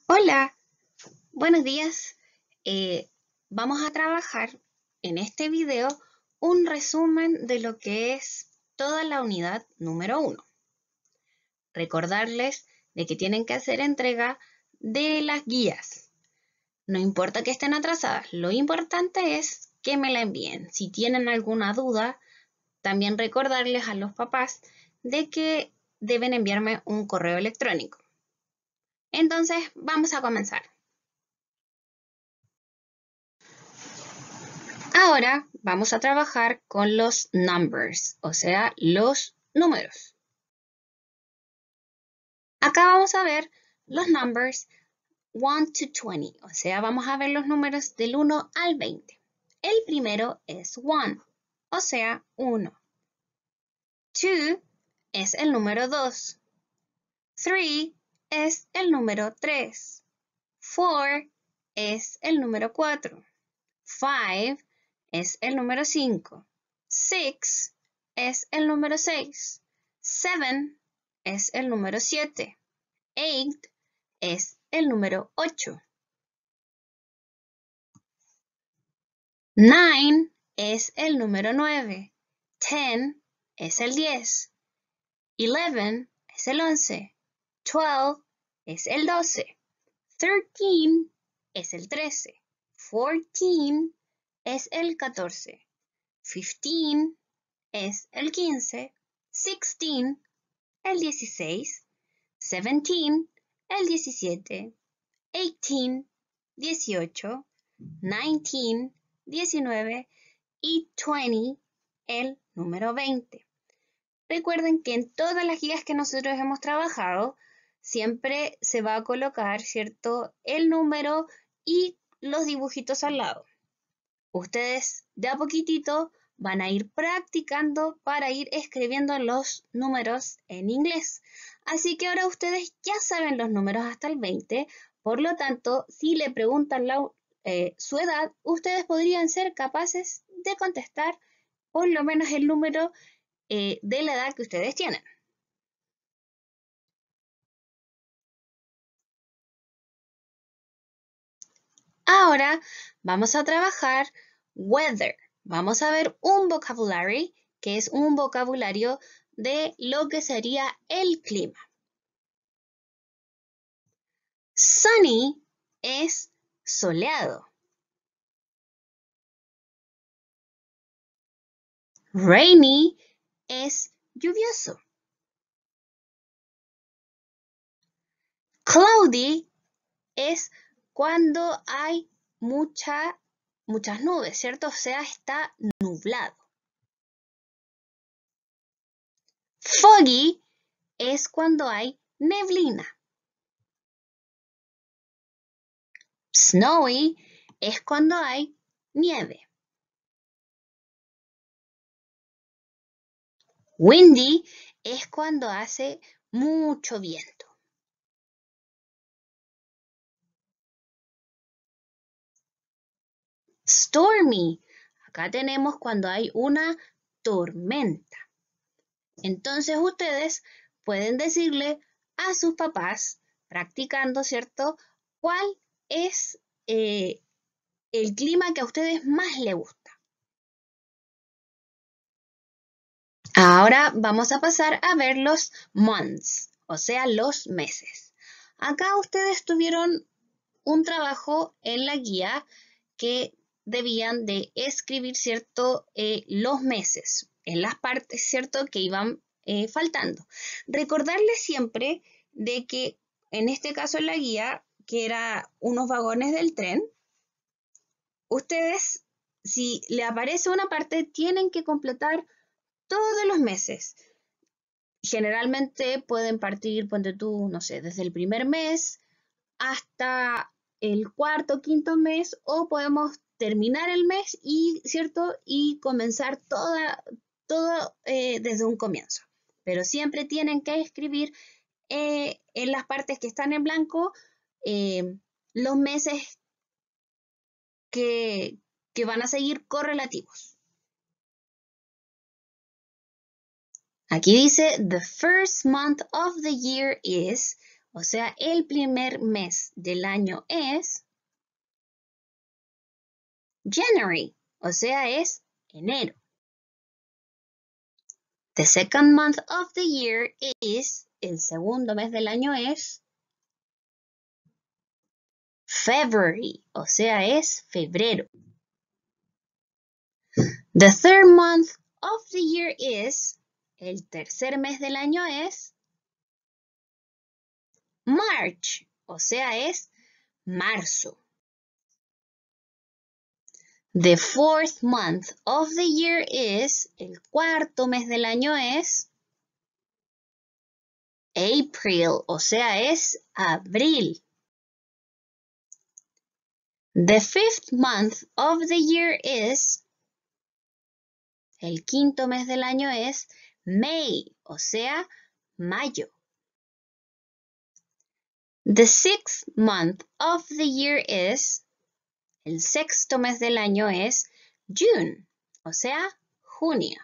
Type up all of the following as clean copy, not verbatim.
Hola, buenos días. Eh, Vamos a trabajar en este video un resumen de lo que es toda la unidad número 1. Recordarles de que tienen que hacer entrega de las guías. No importa que estén atrasadas, lo importante es que me la envíen. Si tienen alguna duda, también recordarles a los papás de que deben enviarme un correo electrónico. Entonces, vamos a comenzar. Ahora vamos a trabajar con los numbers, o sea, los números. Acá vamos a ver los numbers 1 to 20, o sea, vamos a ver los números del 1 al 20. El primero es 1, o sea, 1. 2 es el número 2. 3 es el número 3. 4 es el número 4. 5 es el número 5. 6 es el número 6. 7 es el número 7. 8 es el número 8. 9 es el número 9. 10 es el 10. 11 es el 11. 12 es el 12. 13 es el 13. 14 es el 14. 15 es el 15. 16 el 16. 17 el 17. 18 18. 19 19 y 20 el número 20. Recuerden que en todas las guías que nosotros hemos trabajado siempre se va a colocar, ¿cierto?, el número y los dibujitos al lado. Ustedes de a poquitito van a ir practicando para ir escribiendo los números en inglés. Así que ahora ustedes ya saben los números hasta el 20, por lo tanto, si le preguntan su edad, ustedes podrían ser capaces de contestar por lo menos el número de la edad que ustedes tienen. Ahora vamos a trabajar weather. Vamos a ver un vocabulary, que es un vocabulario de lo que sería el clima. Sunny es soleado. Rainy es lluvioso. Cloudy es cuando hay muchas nubes, ¿cierto? O sea, está nublado. Foggy es cuando hay neblina. Snowy es cuando hay nieve. Windy es cuando hace mucho viento. Stormy, acá tenemos cuando hay una tormenta. Entonces ustedes pueden decirle a sus papás, practicando, ¿cierto?, cuál es el clima que a ustedes más les gusta. Ahora vamos a pasar a ver los months, o sea, los meses. Acá ustedes tuvieron un trabajo en la guía que debían de escribir, ¿cierto?, los meses en las partes, ¿cierto?, que iban faltando. Recordarles siempre de que en este caso en la guía, que era unos vagones del tren, ustedes, si le aparece una parte, tienen que completar todos los meses. Generalmente pueden partir, ponte tú, no sé, desde el primer mes hasta el cuarto, quinto mes, o podemos terminar el mes y, ¿cierto?, y comenzar todo desde un comienzo. Pero siempre tienen que escribir en las partes que están en blanco los meses que van a seguir correlativos. Aquí dice, the first month of the year is, o sea, el primer mes del año es January, o sea, es enero. The second month of the year is, el segundo mes del año es February, o sea, es febrero. The third month of the year is, el tercer mes del año es March, o sea, es marzo. The fourth month of the year is, el cuarto mes del año es April, o sea, es abril. The fifth month of the year is, el quinto mes del año es May, o sea, mayo. The sixth month of the year is, el sexto mes del año es June, o sea, junio.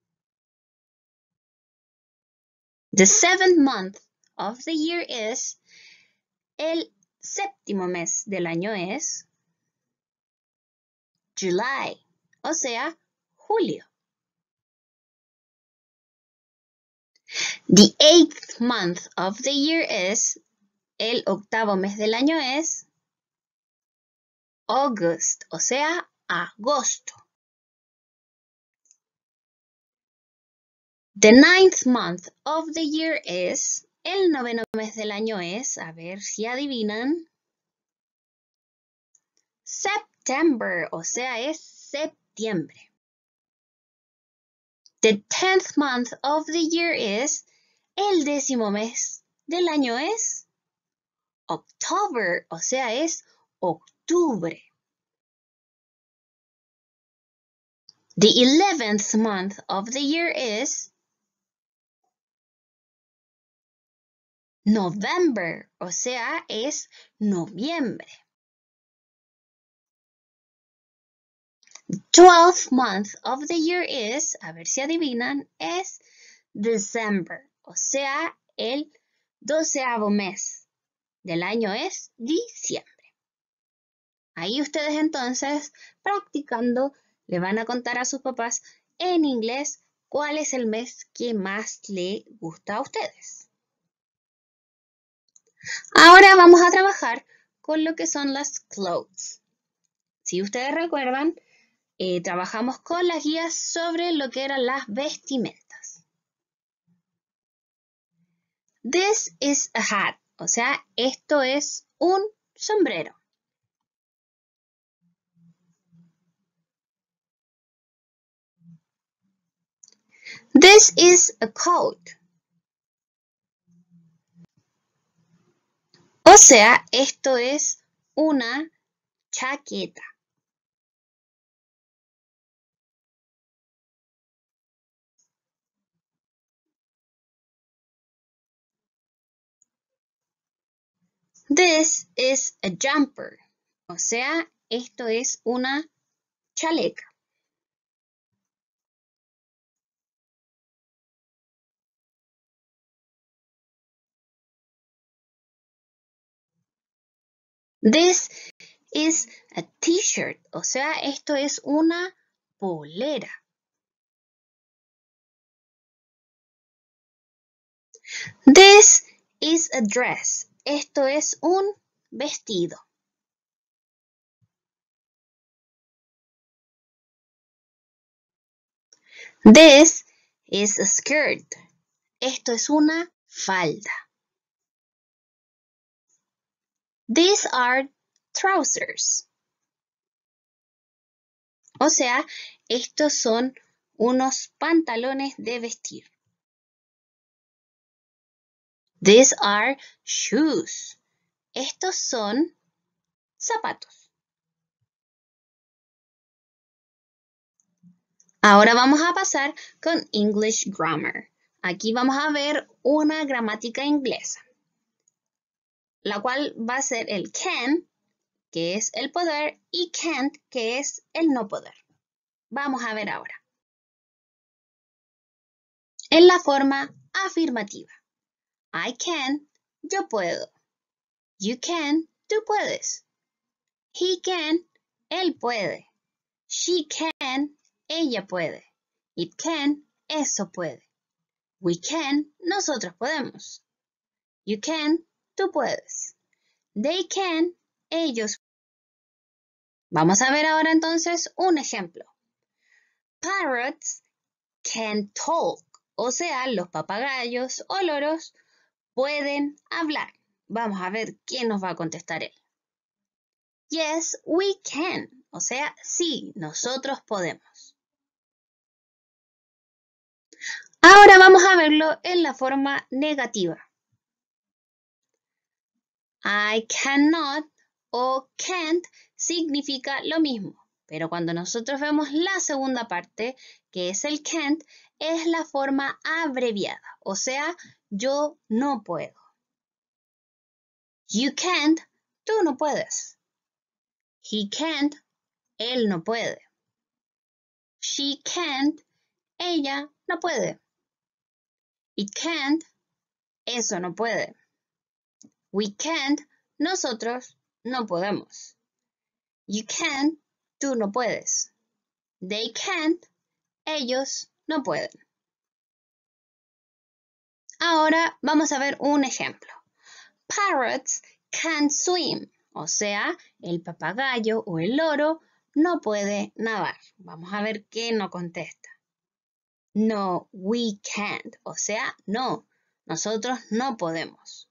The seventh month of the year is, el séptimo mes del año es July, o sea, julio. The eighth month of the year is, el octavo mes del año es August, o sea, agosto. The ninth month of the year is, el noveno mes del año es, a ver si adivinan, September, o sea, es septiembre. The 10th month of the year is, el décimo mes del año es October, o sea, es octubre. The 11th month of the year is November, o sea, es noviembre. 12th month of the year is, a ver si adivinan, es December, o sea, el 12avo mes del año es diciembre. Ahí ustedes entonces, practicando, le van a contar a sus papás en inglés cuál es el mes que más le gusta a ustedes. Ahora vamos a trabajar con lo que son las clothes. Si ustedes recuerdan, trabajamos con las guías sobre lo que eran las vestimentas. This is a hat, o sea, esto es un sombrero. This is a coat. O sea, esto es una chaqueta. This is a jumper. O sea, esto es una chaleca. This is a t-shirt. O sea, esto es una polera. This is a dress. Esto es un vestido. This is a skirt. Esto es una falda. These are trousers. O sea, estos son unos pantalones de vestir. These are shoes. Estos son zapatos. Ahora vamos a pasar con English Grammar. Aquí vamos a ver una gramática inglesa, la cual va a ser el can, que es el poder, y can't, que es el no poder. Vamos a ver ahora. En la forma afirmativa. I can, yo puedo. You can, tú puedes. He can, él puede. She can, ella puede. It can, eso puede. We can, nosotros podemos. You can, tú puedes. They can, ellos. Vamos a ver ahora entonces un ejemplo. Parrots can talk, o sea, los papagayos o loros pueden hablar. Vamos a ver quién nos va a contestar él. Yes, we can, o sea, sí, nosotros podemos. Ahora vamos a verlo en la forma negativa. I cannot o can't significa lo mismo, pero cuando nosotros vemos la segunda parte, que es el can't, es la forma abreviada, o sea, yo no puedo. You can't, tú no puedes. He can't, él no puede. She can't, ella no puede. It can't, eso no puede. We can't, nosotros no podemos. You can't, tú no puedes. They can't, ellos no pueden. Ahora vamos a ver un ejemplo. Parrots can't swim, o sea, el papagayo o el loro no puede nadar. Vamos a ver qué nos contesta. No, we can't, o sea, no, nosotros no podemos.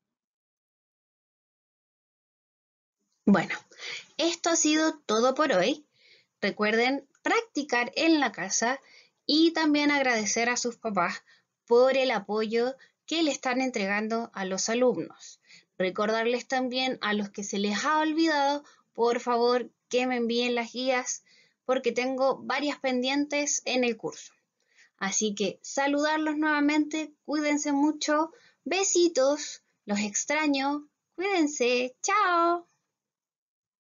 Bueno, esto ha sido todo por hoy. Recuerden practicar en la casa y también agradecer a sus papás por el apoyo que le están entregando a los alumnos. Recordarles también a los que se les ha olvidado, por favor, que me envíen las guías porque tengo varias pendientes en el curso. Así que saludarlos nuevamente, cuídense mucho, besitos, los extraño, cuídense, chao.